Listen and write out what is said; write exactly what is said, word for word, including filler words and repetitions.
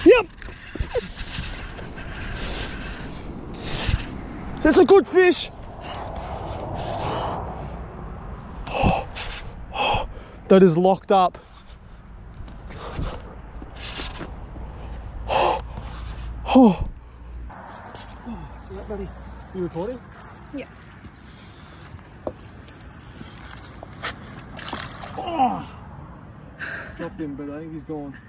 Yep. That's a good fish. That is locked up. Oh. See that, buddy? You recording? Yeah. Oh. Dropped him, but I think he's gone.